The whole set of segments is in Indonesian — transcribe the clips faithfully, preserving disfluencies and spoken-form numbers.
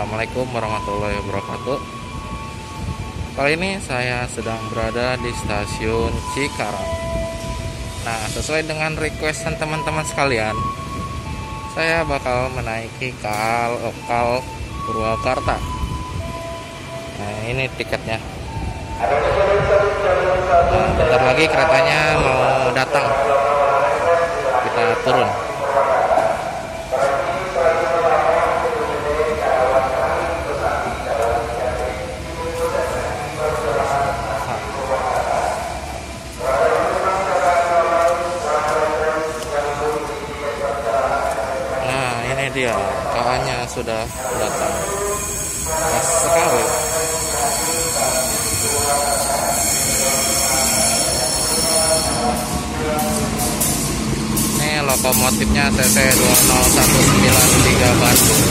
Assalamualaikum warahmatullahi wabarakatuh. Kali ini saya sedang berada di stasiun Cikarang. Nah, sesuai dengan requestan teman-teman sekalian, saya bakal menaiki K A L lokal Purwakarta. Nah, ini tiketnya. Nah, bentar lagi keretanya mau datang. Kita turun. Dia K A-nya sudah datang, pas sekali. Ini lokomotifnya C C dua nol satu sembilan tiga Bandung.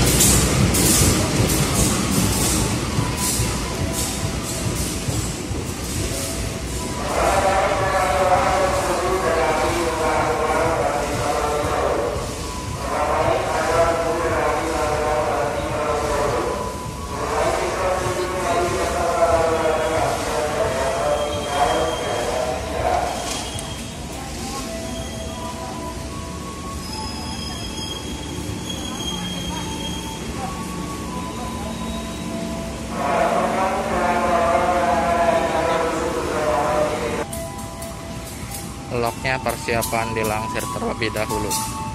Loknya persiapan dilangsir terlebih dahulu.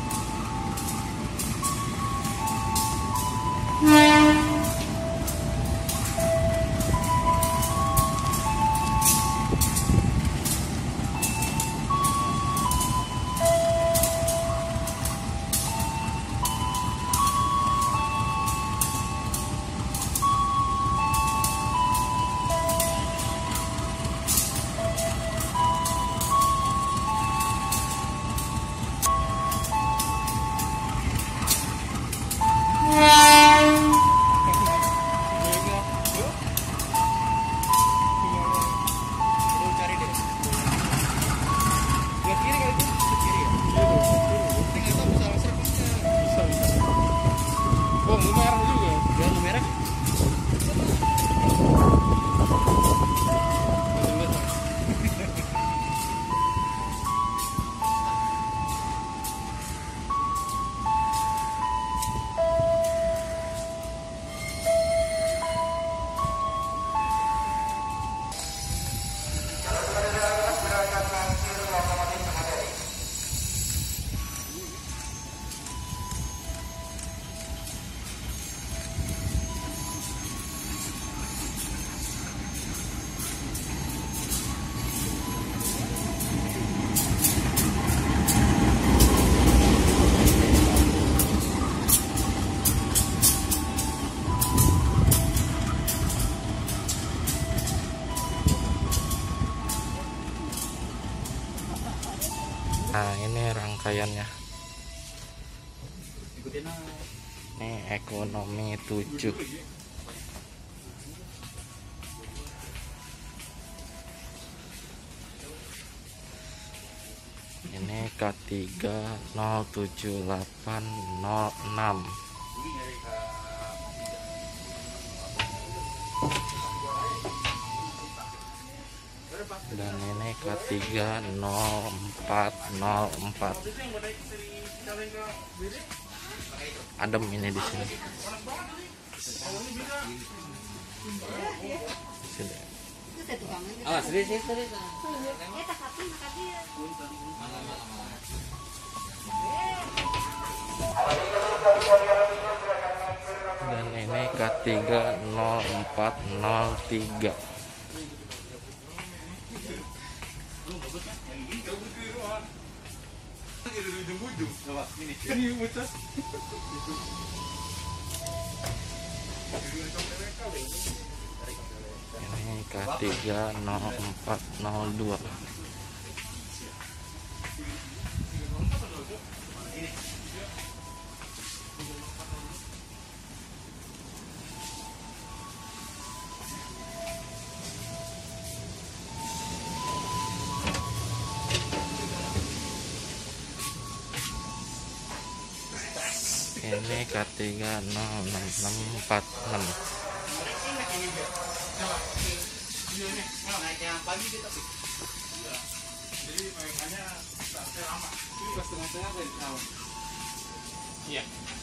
Nah, ini rangkaiannya. Ini ekonomi tujuh. Ini K tiga nol tujuh delapan nol enam. Dan ini K tiga nol empat nol empat. Adem ini di sini. Sini. Dan ini K tiga nol empat nol tiga. Ini K tiga nol empat nol dua. Ini K tiga nol enam enam empat enam. Iya.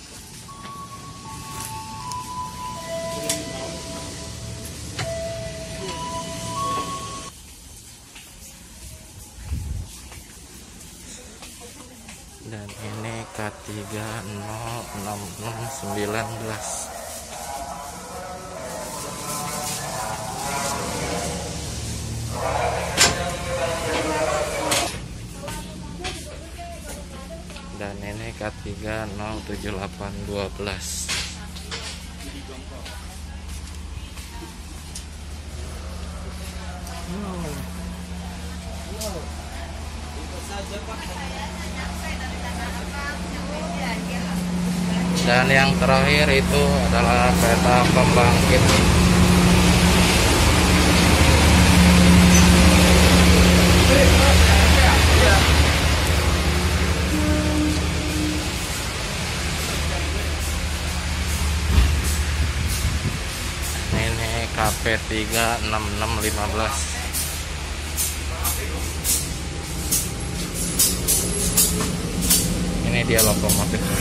Dan ini K tiga nol enam enam sembilan belas. Dan ini K tiga nol tujuh delapan dua belas. Dan yang terakhir itu adalah kereta pembangkit. Ini K P tiga enam enam lima belas. Ini dia lokomotifnya.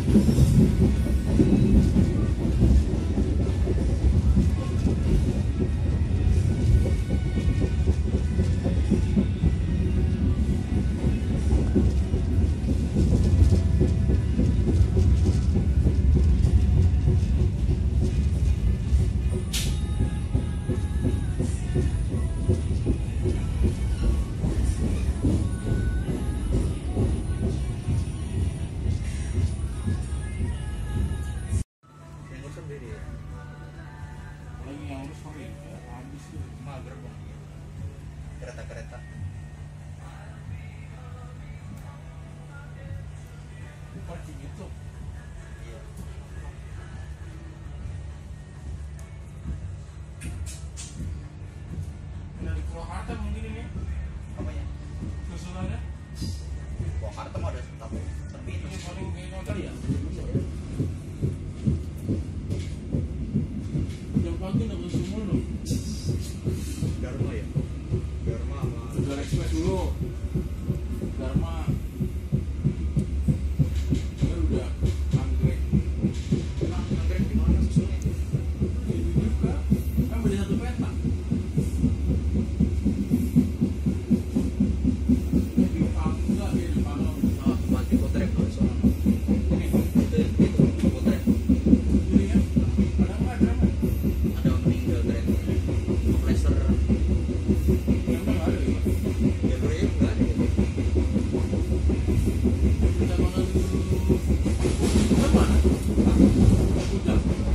Kereta-kereta. Parkir gitu. Iya. Ada di Purwakarta mungkin ini. Apanya? Susunannya. Purwakarta mah ada tapi tapi itu Ini paling kayaknya kali ya. Yang pagi nak ke Sumur loh. Dharma ya. Dharma sama Udah Express dulu. Dharma. Baru udah Anggrek. Nah, anggrek di mana susunnya? Ini juga. Kan beda satu peta. Jadi Pangga ya di Pangga. Ah, mati potrek kalau sono. Ini Itu itu potrek. ini ya. Ada nggak drama? Ada meninggal keren. Kompreser. Yang nggak ada ya. Ya bro ya enggak ada. Kita makan dulu. Mana? Udah.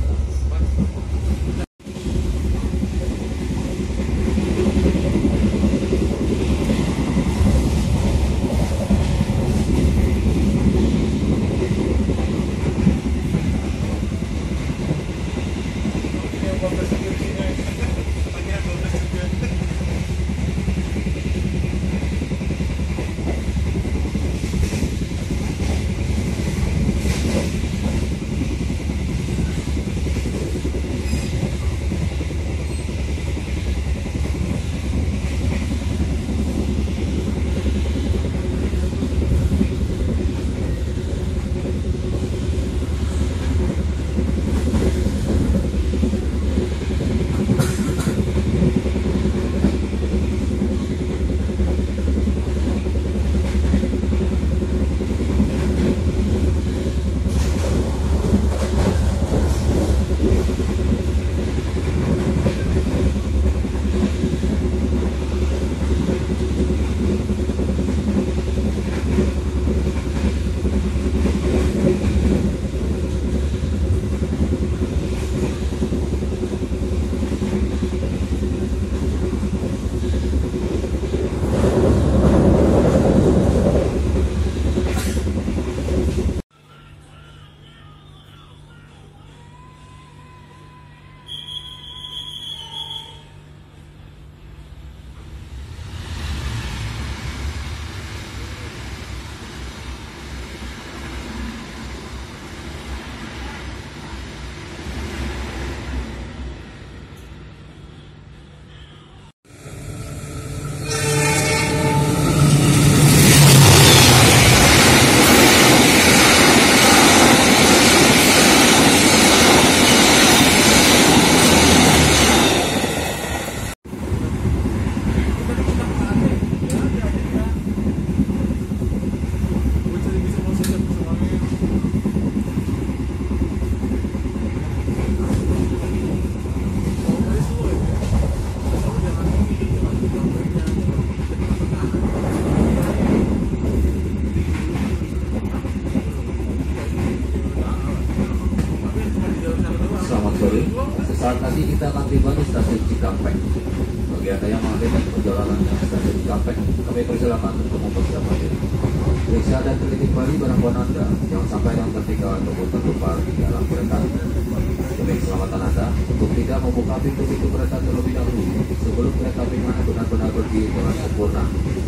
Saat lagi kita akan tiba di stasiun Cikampek. Bagi Anda yang mengadakan perjalanan ke stasiun Cikampek, kami persilakan untuk mempersiapkan diri. Periksa dan teliti kembali barang-barang Anda, jangan sampai yang tertinggal ataupun terlupa di dalam kereta. Demi keselamatan Anda, untuk tidak membuka pintu-pintu kereta terlebih dahulu sebelum kereta Pinang benar-benar berdiri dengan sempurna.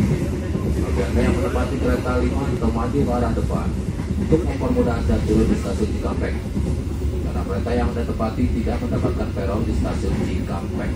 Bagi Anda yang menempati kereta lima atau maju ke arah depan, untuk mempermudah Anda turun di stasiun Cikampek. Karena kereta yang Anda tempati tidak mendapatkan peron di stasiun Cikampek.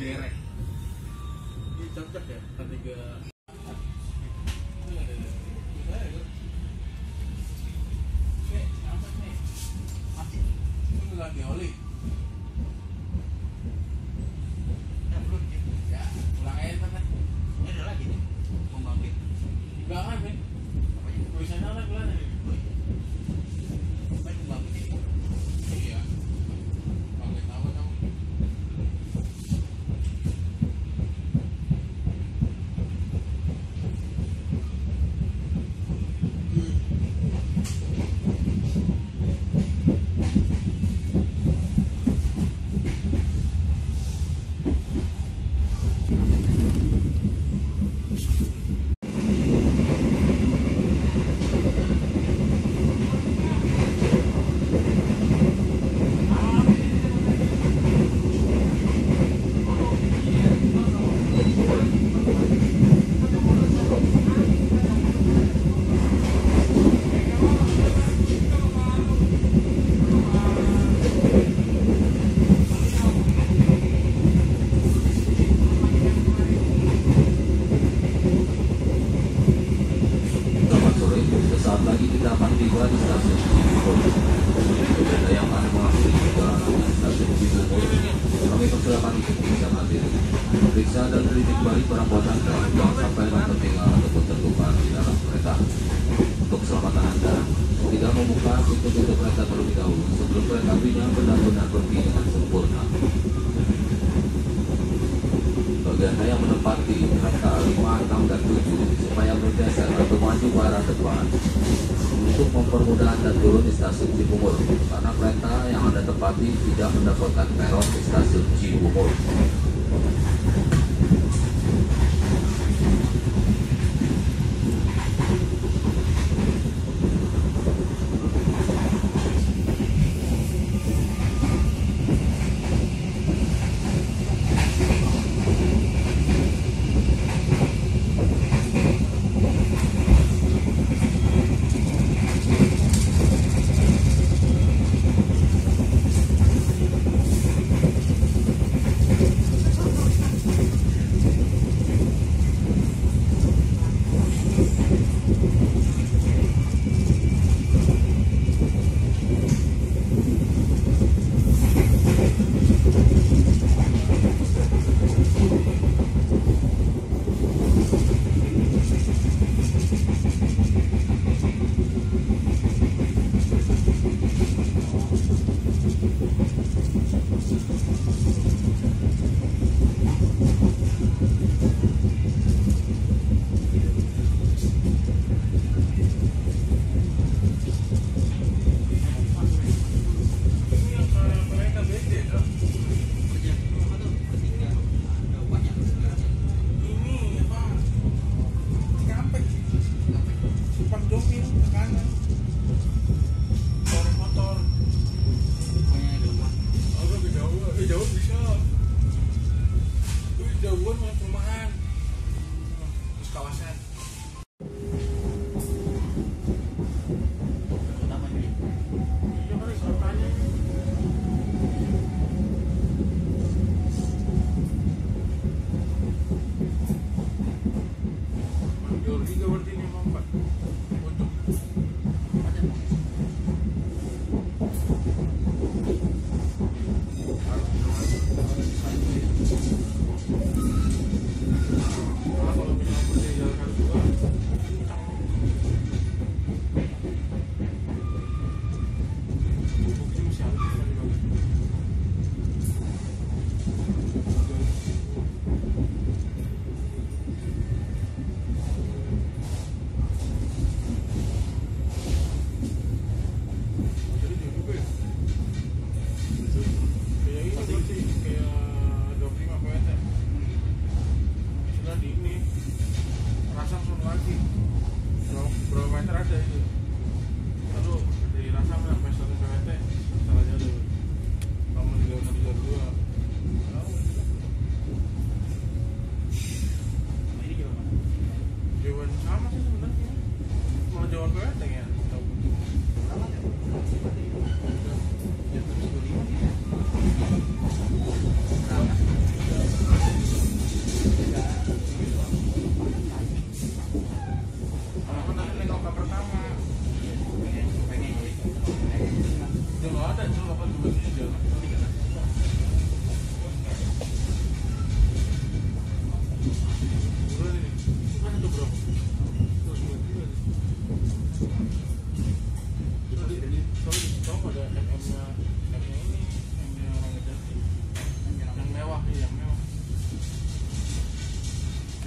derek. Ini cocok ya, tapi ke lagi oli. Ya belum ya. Ya, pulang aja kan. Ini ada lagi nih. Pembangkit. Di belakang nih. Apanya? Tulisannya ada belakang nih. Apa yang pembangkit ini? Iya. Pembangkit apa kamu? Selamat sore, sesaat lagi kita akan tiba di stasiun Cibubur. Bagi Anda yang akan mengakui perjalanan di stasiun Cibubur, kami persilakan untuk bisa hadir. Periksa dan teliti kembali barang bawaan Anda yang sampai dan tertinggal ataupun tertukar di dalam kereta. Untuk keselamatan Anda, tidak membuka pintu-pintu kereta terlebih dahulu sebelum kereta apinya benar-benar berdiri dengan sempurna. Bagi Anda yang menempati kereta lima, enam, dan tujuh supaya bergeser atau maju ke arah depan untuk mempermudah Anda turun di stasiun Cibubur karena kereta yang Anda tempati tidak mendapatkan peron di stasiun Cibubur.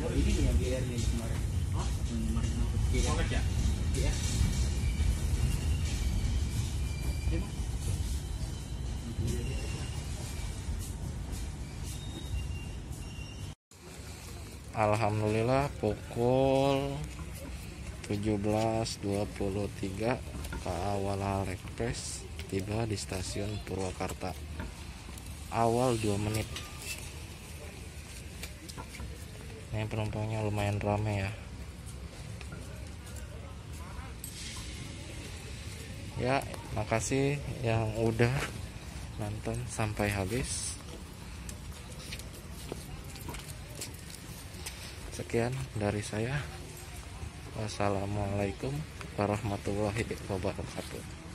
ini nih yang G R nih kemarin. Hah? Yang kemarin ngangkut G R. Mau kerja? Iya. Alhamdulillah pukul tujuh belas dua puluh tiga K A Walahar Express tiba di stasiun Purwakarta. Awal dua menit. Ini penumpangnya lumayan ramai ya. Ya, makasih yang udah nonton sampai habis. Sekian dari saya. Wassalamualaikum warahmatullahi wabarakatuh.